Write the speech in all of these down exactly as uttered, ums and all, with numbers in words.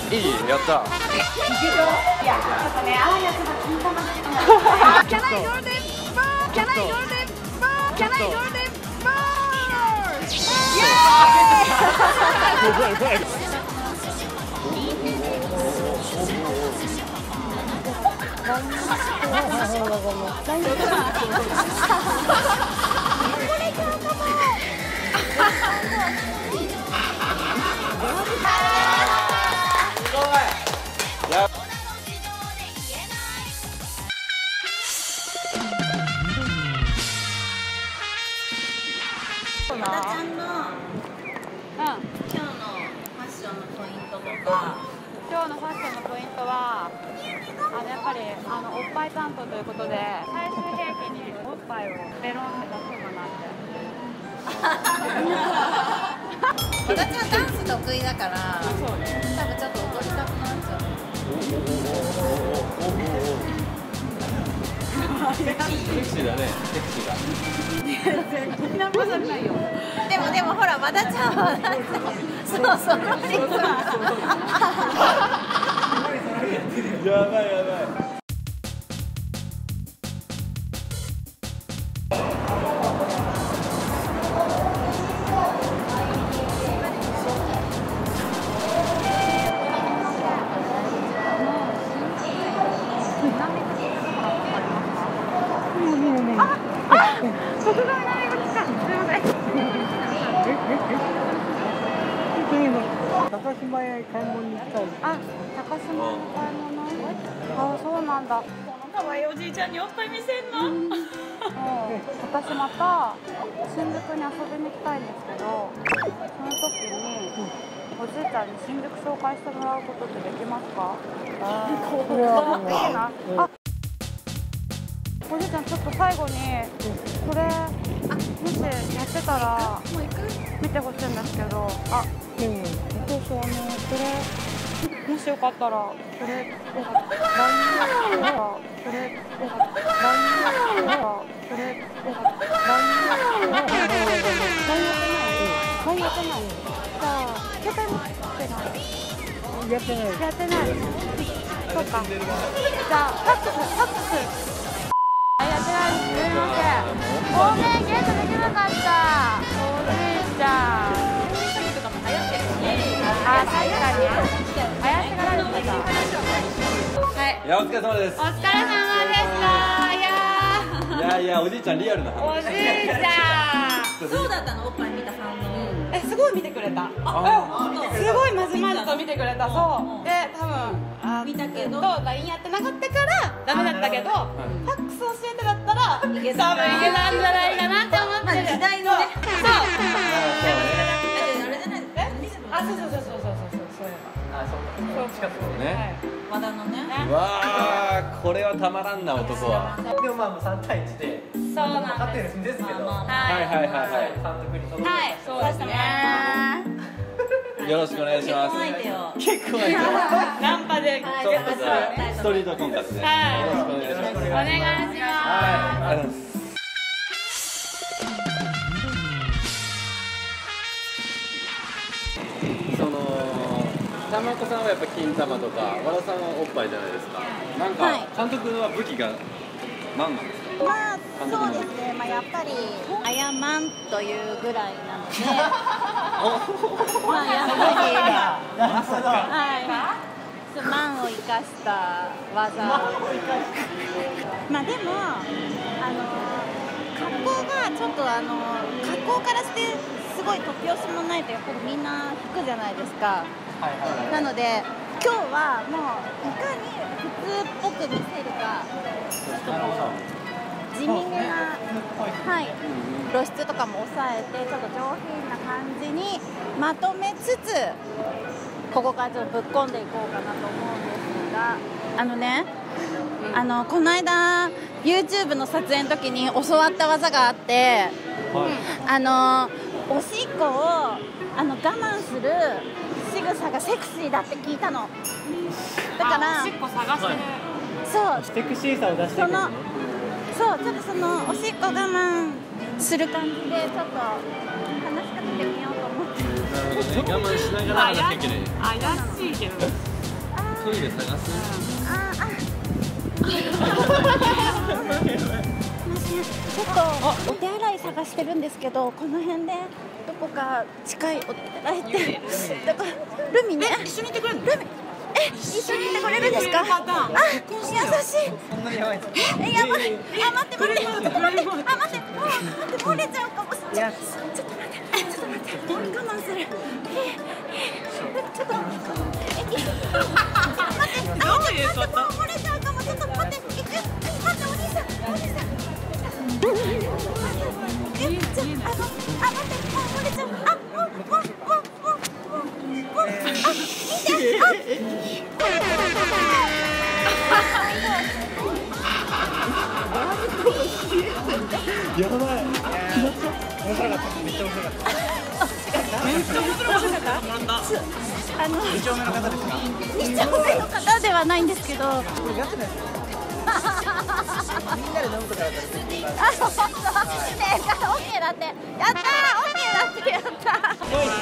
いい、やった。 いや、ちょっとね、ああやつが金玉で。Can I do this? Can I do this? Can I do this? Yay! 和田ちゃんの今日のファッションのポイントとか。 今日のファッションのポイントは、あのやっぱりあのおっぱい担当ということで、最終兵器におっぱいをベロンって出そうかなって。 和田ちゃんダンス得意だから、多分ちょっと踊りたくなっちゃう。 セクシーだね、セクシーだ。 ナンパじゃないよ。 でもでもほら和田ちゃんはそうそう。 やばいやばい。 高島屋へ買い物に行きたい。 あ、高島屋の買い物。あ、そうなんだ。 可愛いおじいちゃんにおっぱい見せんの。 もう私また新宿に遊びに行きたいんですけど、その時におじいちゃんに新宿紹介してもらうことってできますか？あ、これはもう。あ、おじいちゃんちょっと最後にこれもしやってたら見てほしいんですけど、あ、でもそうそう、あのこれもしよかったらこれラインとかこれとかラインとかこれとかラインとかラインやってないラインやってない。じゃあ携帯持ってない？ やってない。 やってない。そうか。じゃあファックスファックス。やってないです。すみません。ごめん、ゲットできなかった。おじいちゃん。あ、確かに。怪しがられてた。はい。 いや、お疲れ様です。 お疲れ様でした。いやいやいや、おじいちゃんリアルな話。 おじいちゃん。 そうだったの、おっぱい見た反応。 え、すごい見てくれた。あ、すごいまじまじと見てくれた。そう。で、多分あ見たけど、 ラインやってなかったからダメだったけど、ファックス教えてだったら多分いけたんじゃないかなって思ってる。 時代のね。 そう。あ、そうそうそうそうそうそうそういえば。 あ、そうか。近くのね。 和田のね。 わあ、これはたまらんな、男は。 でもまあもう三対一で。 そうなん勝ってです。 るんですけど。 はいはいはいは監督に届け。 はい、そうですね。 い。よろしくお願いします。結構相手。 ナンパで。 ちょっとじゃあストリート婚活で。よろしくお願いします。 お願いします。 はい。ありがとうございます。そのたまこさんはやっぱ金玉とか、和田さんはおっぱいじゃないですか。なんか監督は武器が何なんですか。 まあそうですね。まあやっぱりアヤマンというぐらいなので、まあやっぱりまさか。 はい。マンを生かした技。まあでもあの格好がちょっとあの格好からしてすごい突拍子もないとやっぱりみんな引くじゃないですか。なので今日はもういかに普通っぽく見せるか、ちょっとこう地味めな、はい、露出とかも抑えてちょっと上品な感じにまとめつつ、ここからちょっとぶっ込んでいこうかなと思うんですが、あのね、あのこの間 YouTube の撮影の時に教わった技があって、あのおしっこをあの我慢する仕草がセクシーだって聞いたの。だからおしっこ探してる。 そうセクシーさを出していくのね。 そう、ちょっとそのおしっこ我慢する感じでちょっと話しかけてみようと思って。 なるほどね。我慢しながら話しかける。 怪しいけど。 人で探す。 ああちょっとお手洗い探してるんですけど、この辺でどこか近いお手洗いってどこ？ルミね。一緒に行ってくれるの？ルミ。え、一緒に行ってくれるんですか？あ、優しい。 そんなにやばいんですか？ え、やばい。あ、待って待って待って待って。あ、待って、もう待って漏れちゃうかもしれない。ちょっと待って。ちょっと待って。我慢する。え、ちょっと待って。え、待って。どういうこと？もう漏れちゃうかも。ちょっと待って。行く。待って、お兄さん。お兄さん。え、ちょ、あの、あ、待って。もう漏れちゃう。あ、もう、もう、もう、もう、もう、もう、あ、見て。あ。 やばい。面白かった。めっちゃ面白かった。めっちゃ面白かった。 あの二丁目の方ですか？ 二丁目の方ではないんですけど。これガチなやつ。みんなで飲むとかだったら絶対。 あ、そうそう。ねえ、オッケーだって。やったー、オッケーだってやったー。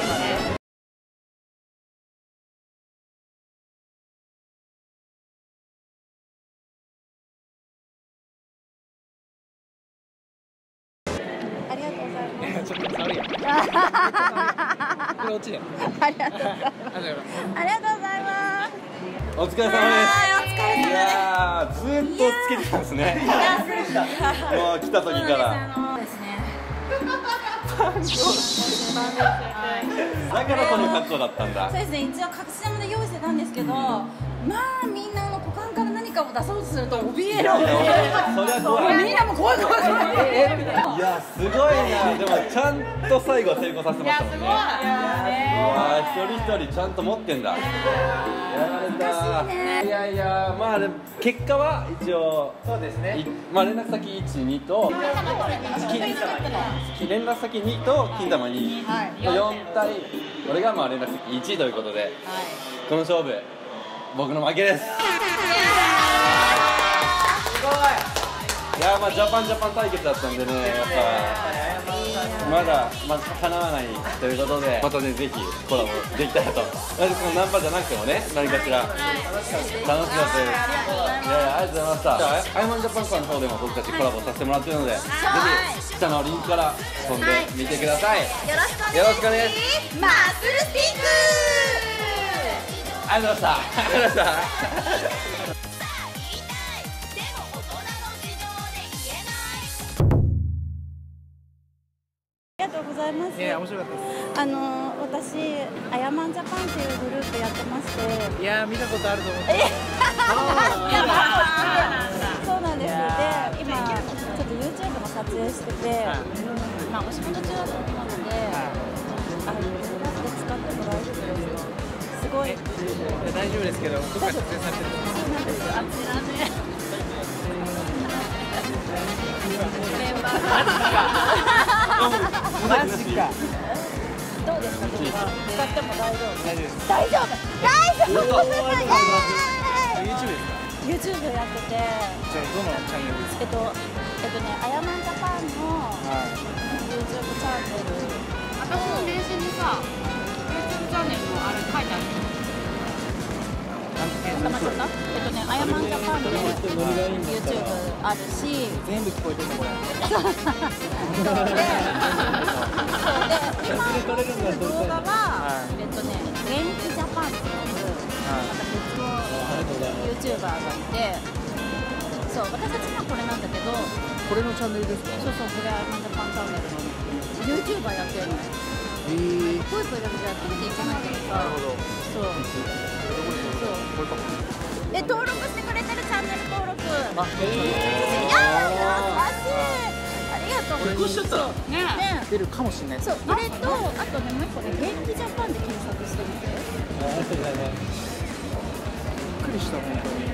ありがとうございます。 ちょっと触るやん。これ落ちだよ。 ありがとうございます。ありがとうございます。 お疲れ様です。 お疲れ様です。 いやー、ずーっとつけてたんですね。もう来た時から。だからこの格好だったんだ。 そうですね、一応隠し玉で用意してたんですけど、まあみんなの股間から何かを出そうとすると怯える。 そりゃ怖い。 みんなも怖い怖い怖い。 いや、すごいな。でもちゃんと最後は成功させてましたもんね。いや、一人一人ちゃんと持ってんだ。やられた。いやいや、まあでも結果は一応そうですね。 まあ連絡先いち、にと連絡先にと金玉によん対俺がまあ連絡先いちということで、この勝負僕の負けです。すごい。いや、まあジャパンジャパン対決だったんでね、やっぱまだまだかなわないということで、またねぜひコラボできたらと。このナンパじゃなくてもね、何かしら楽しかったです。いやいや、ありがとうございました。じゃあアイマンジャパンさんの方でも僕たちコラボさせてもらってるので、ぜひ下のリンクから飛んでみてください。よろしくお願いします。マッスルスティック。ありがとうございました。ありがとうございました。 ありがとうございます。 いや、面白かったです。 あの私アヤマンジャパンっていうグループやってまして。 いや、見たことあると思って。 そうなんです。で、今ちょっと YouTube も撮影してて、まあお仕事中なので、あの使っても大丈夫ですか？すごい。 大丈夫ですけど、どこか撮影されてる。 そうなんです。あちらで。メンバーマジか。 どうですか？使っても大丈夫。 大丈夫です。 大丈夫。大丈夫。 YouTube ですか？ YouTube やってて。 じゃあどのチャンネルですか？ えっとえっとね、アヤマンジャパンの YouTube チャンネル。 私の名刺にさ、YouTube チャンネルのあれ書いてある。 えっとね、アヤマンジャパンで YouTube あるし、 全部聞こえてるのこれ。 そうで、そうで、今の動画は、えっとね、元気ジャパンっていうまた別の YouTuber がいて、そう、私たちはこれなんだけど、 これのチャンネルですか？ そうそう、これアヤマンジャパンチャンネルの YouTuber やってるの。 えー、 ぽいぽいだけじゃやってみていけないけどさ。 なるほど。 そう。 これかも。 え、登録してくれてるチャンネル登録。 あ、 いやー、優しい。ありがとう。 これこうしちゃったらねね。 出るかもしれないです。 そう、これと、あとね、もう一個ね、元気ジャパンで検索してみて。 ありがとうございます。びっくりした本当に。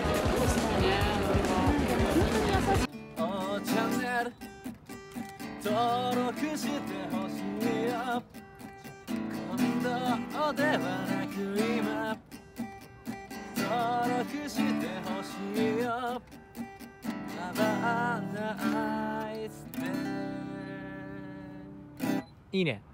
本当に優しい。 チャンネル登録してほしいよ。今度ではなく今登録してほしいよ。Have a nice day。 いいね。